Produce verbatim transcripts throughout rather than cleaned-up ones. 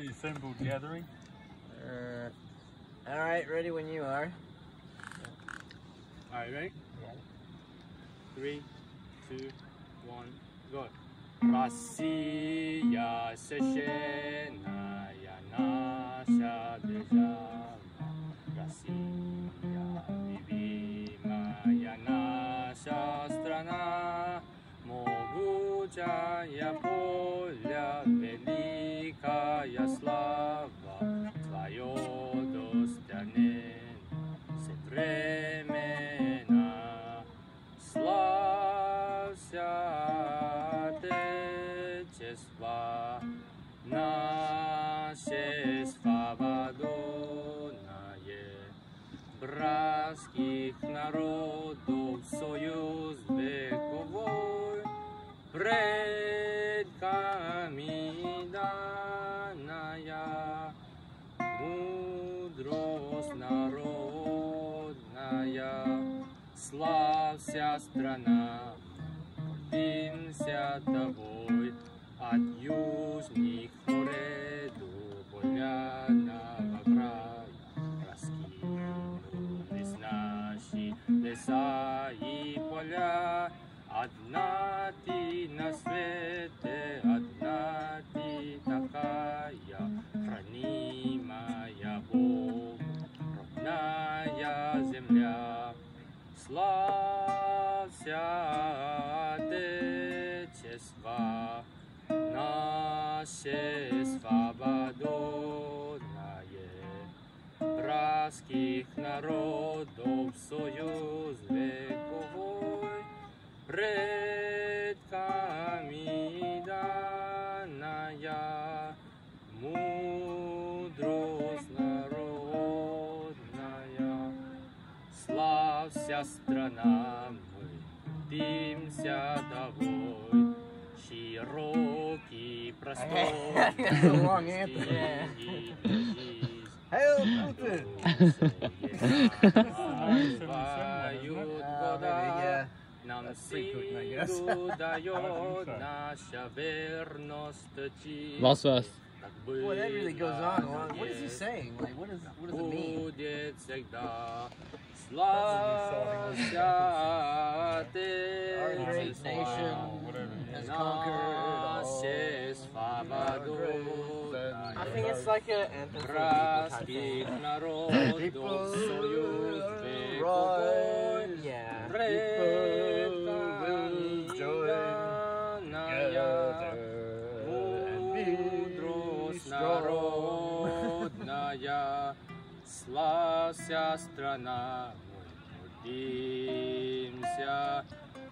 The assembled gathering. Uh, all right, ready when you are. All right, ready? Three, two, one, go. Россия священная наша держава, Россия любимая наша страна, могучая воля, великая слава, твое достояние современно. Славься Отечество наше свободное, братских народов союз вековой, предками данная мудрость народная. Славься страна, гордимся тобой, от южных морей до полярного края. Раскинулись наши леса и поля, одна ты на свете, одна ты такая, хранимая Богом, родная земля. Славься Отечество наше свободное, братских народов союз вековой, предками данная мудрость народная. Славься страна, мы гордимся тобой, широкий простор. Hail Putin! Нам силу дает наша верность. Was was? Boy, that really goes on. What is he saying? Like, what, is, what does it mean? Будет всегда. Славься Our great nation has conquered all. I think it's like an anthem for Братских народов союз вековой, yeah. предками данная мудрость народная. Славься страна, мы гордимся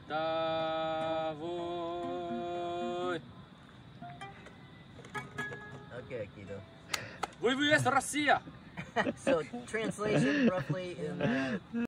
тобой. Okay, Kido. вэ вэ эс Россия! So, translation roughly in that.